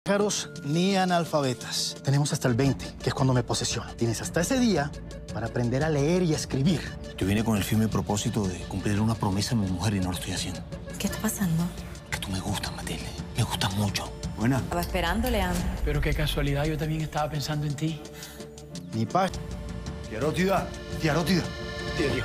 Pájaros ni analfabetas. Tenemos hasta el 20, que es cuando me posesiono. Tienes hasta ese día para aprender a leer y a escribir. Yo vine con el firme propósito de cumplir una promesa a mi mujer y no lo estoy haciendo. ¿Qué está pasando? Que tú me gustas, Matilde. Me gustas mucho. Buena. Estaba esperando, Leandro. Pero qué casualidad, yo también estaba pensando en ti. Ni paz. Tía Erótida. Tío.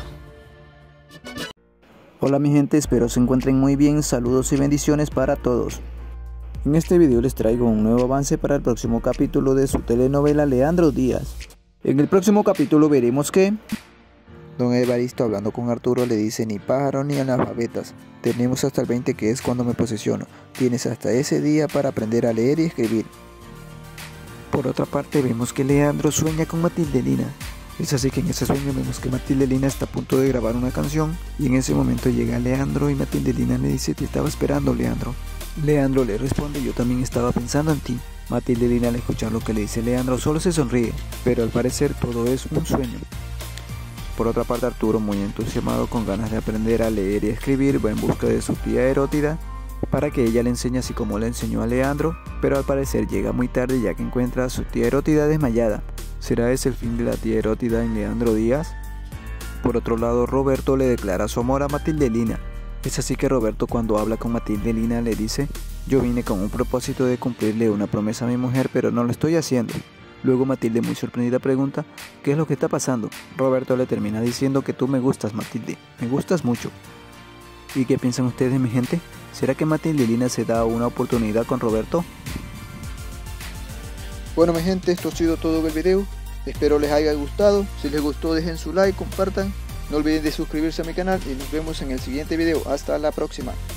Hola mi gente, espero se encuentren muy bien, saludos y bendiciones para todos. En este video les traigo un nuevo avance para el próximo capítulo de su telenovela Leandro Díaz. En el próximo capítulo veremos que Don Evaristo, hablando con Arturo, le dice: ni pájaro ni analfabetas, tenemos hasta el 20, que es cuando me posesiono, tienes hasta ese día para aprender a leer y escribir. Por otra parte vemos que Leandro sueña con Matilde Lina. Es así que en ese sueño vemos que Matilde Lina está a punto de grabar una canción, y en ese momento llega Leandro y Matilde Lina le dice: te estaba esperando, Leandro. Leandro le responde: yo también estaba pensando en ti. Matilde Lina, al escuchar lo que le dice Leandro, solo se sonríe, pero al parecer todo es un sueño. Por otra parte, Arturo, muy entusiasmado con ganas de aprender a leer y escribir, va en busca de su tía Erótida para que ella le enseñe así como le enseñó a Leandro, pero al parecer llega muy tarde, ya que encuentra a su tía Erótida desmayada. ¿Será ese el fin de la tía Erótida en Leandro Díaz? Por otro lado, Roberto le declara su amor a Matilde Lina. Es así que Roberto, cuando habla con Matilde Lina, le dice: yo vine con un propósito de cumplirle una promesa a mi mujer, pero no lo estoy haciendo. Luego Matilde, muy sorprendida, pregunta: ¿qué es lo que está pasando? Roberto le termina diciendo que tú me gustas, Matilde, me gustas mucho. ¿Y qué piensan ustedes, mi gente? ¿Será que Matilde Lina se da una oportunidad con Roberto? Bueno mi gente, esto ha sido todo del video. Espero les haya gustado. Si les gustó, dejen su like, compartan. No olviden de suscribirse a mi canal y nos vemos en el siguiente video. Hasta la próxima.